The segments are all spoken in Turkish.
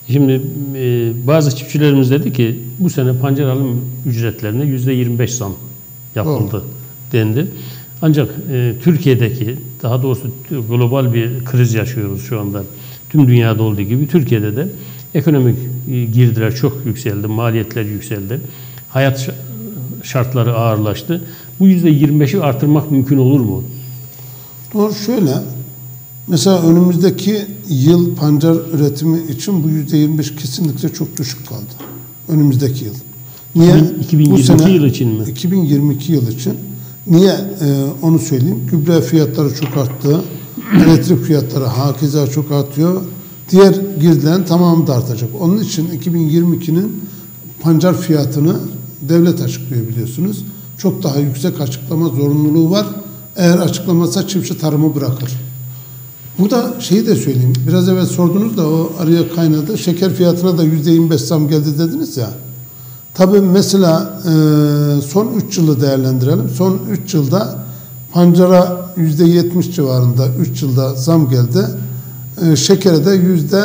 Şimdi bazı çiftçilerimiz dedi ki bu sene pancar alım ücretlerine %25 zam yapıldı dendi. Ancak Türkiye'deki, daha doğrusu global bir kriz yaşıyoruz şu anda. Tüm dünyada olduğu gibi Türkiye'de de ekonomik girdiler çok yükseldi, maliyetler yükseldi. Hayat şartları ağırlaştı. Bu %25'i artırmak mümkün olur mu? Doğru, şöyle. Mesela önümüzdeki yıl pancar üretimi için bu %25 kesinlikle çok düşük kaldı. Önümüzdeki yıl. Niye? 2022 yıl için mi? 2022 yıl için. Niye? Onu söyleyeyim. Gübre fiyatları çok arttı. Elektrik fiyatları hakeza çok artıyor. Diğer girdilerin tamamı da artacak. Onun için 2022'nin pancar fiyatını devlet açıklıyor biliyorsunuz. Çok daha yüksek açıklama zorunluluğu var. Eğer açıklamazsa çiftçi tarımı bırakır. Burada şeyi de söyleyeyim. Biraz evvel sordunuz da o araya kaynadı. Şeker fiyatına da %25 zam geldi dediniz ya. Tabii mesela son 3 yılı değerlendirelim. Son 3 yılda pancara %70 civarında 3 yılda zam geldi. Şekere de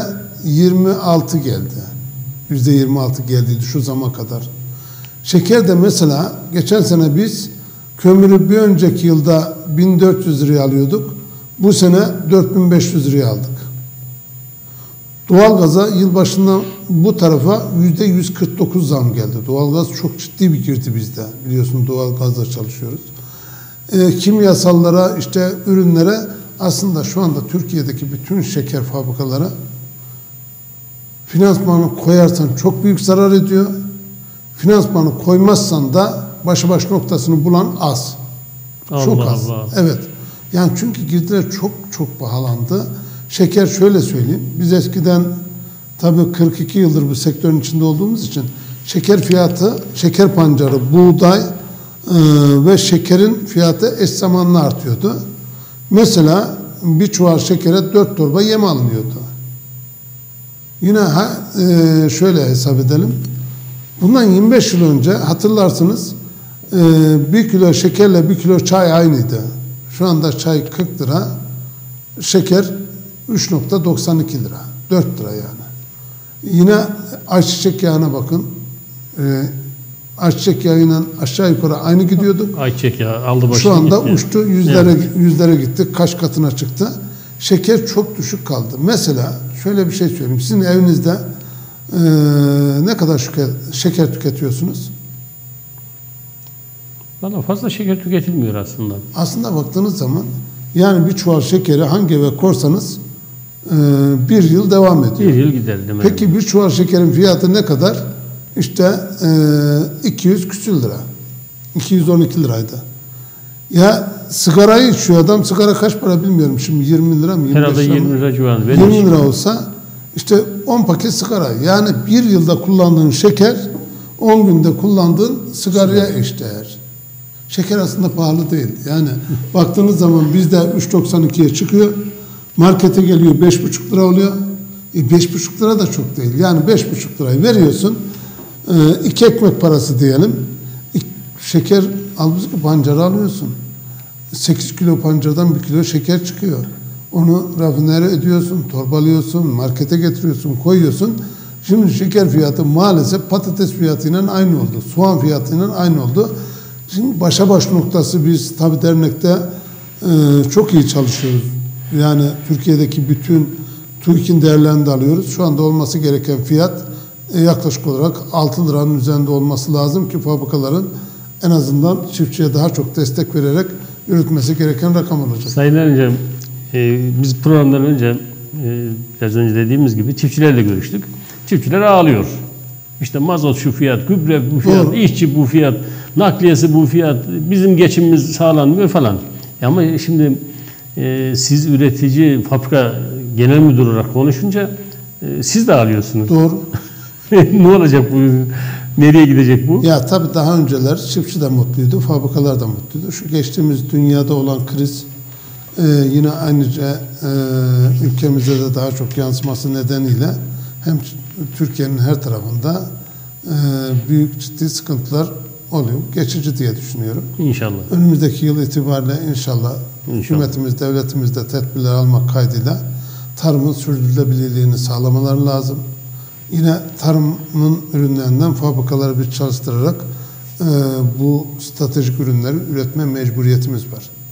%26 geldi. %26 geldiydi şu zamana kadar. Şeker de mesela geçen sene biz kömürü bir önceki yılda 1400 liraya alıyorduk. Bu sene 4500 liraya aldık. Doğalgaza yılbaşından bu tarafa %149 zam geldi. Doğalgaz çok ciddi bir girdi bizde. Biliyorsunuz doğalgazla çalışıyoruz. Kimyasallara, işte ürünlere, aslında şu anda Türkiye'deki bütün şeker fabrikaları finansmanı koyarsan çok büyük zarar ediyor. Finansmanı koymazsan da başa baş noktasını bulan az. Çok az. Allah. Evet. Yani çünkü girdiler çok pahalandı. Şeker şöyle söyleyeyim. Biz eskiden tabii 42 yıldır bu sektörün içinde olduğumuz için şeker fiyatı, şeker pancarı, buğday ve şekerin fiyatı eş zamanlı artıyordu. Mesela bir çuval şekere 4 torba yem alınıyordu. Yine şöyle hesap edelim. Bundan 25 yıl önce hatırlarsınız 1 kilo şekerle 1 kilo çay aynıydı. Şu anda çay 40 lira, şeker 3,92 lira, 4 lira yani. Yine ayçiçek yağına bakın. Ayçiçek yağıyla aşağı yukarı aynı gidiyorduk. Ayçiçek yağı aldı başını. Şu anda uçtu, yüzlere gitti, kaç katına çıktı. Şeker çok düşük kaldı. Mesela şöyle bir şey söyleyeyim. Sizin evinizde ne kadar şeker tüketiyorsunuz? Valla fazla şeker tüketilmiyor aslında. Aslında baktığınız zaman yani bir çuval şekeri hangi eve korsanız 1 yıl devam ediyor. 1 yıl gider değil mi? Peki bir çuval şekerin fiyatı ne kadar? İşte 200 küsür lira. 212 liraydı. Ya sigarayı içiyor adam. Sigara kaç para bilmiyorum. Şimdi 20 lira mı? 25 herhalde 20 lira civarında. 20 lira olsa işte 10 paket sigara. Yani 1 yılda kullandığın şeker 10 günde kullandığın sigaraya eşdeğer. Şeker aslında pahalı değil. Yani baktığınız zaman bizde 3,92'ye çıkıyor. Markete geliyor 5,5 lira oluyor. 5,5 lira da çok değil. Yani 5,5 lirayı veriyorsun. 2 ekmek parası diyelim. Şeker pancarı alıyorsun. 8 kilo pancardan 1 kilo şeker çıkıyor. Onu rafinere ediyorsun, torbalıyorsun, markete getiriyorsun, koyuyorsun. Şimdi şeker fiyatı maalesef patates fiyatıyla aynı oldu. Soğan fiyatıyla aynı oldu. Şimdi başa baş noktası biz tabii dernekte çok iyi çalışıyoruz. Yani Türkiye'deki bütün TÜİK'in değerlerini de alıyoruz. Şu anda olması gereken fiyat yaklaşık olarak 6 liranın üzerinde olması lazım ki fabrikaların en azından çiftçiye daha çok destek vererek yürütmesi gereken rakam olacak. Sayın Erencem, biz programdan önce biraz önce dediğimiz gibi çiftçilerle görüştük. Çiftçiler ağlıyor. İşte mazot şu fiyat, gübre bu fiyat, doğru, işçi bu fiyat, nakliyesi bu fiyat, bizim geçimimiz sağlanmıyor falan. Ama şimdi siz üretici, fabrika genel müdür olarak konuşunca siz de ağlıyorsunuz. Doğru. Ne olacak bu? Nereye gidecek bu? Ya tabii daha önceler çiftçi de mutluydu, fabrikalar da mutluydu. Şu geçtiğimiz dünyada olan kriz yine ayrıca ülkemizde de daha çok yansıması nedeniyle hem Türkiye'nin her tarafında büyük ciddi sıkıntılar oluyor. Geçici diye düşünüyorum. İnşallah. Önümüzdeki yıl itibariyle inşallah hükümetimiz, devletimiz de tedbirler almak kaydıyla tarımın sürdürülebilirliğini sağlamaları lazım. yine tarımın ürünlerinden fabrikaları bir çalıştırarak bu stratejik ürünleri üretme mecburiyetimiz var.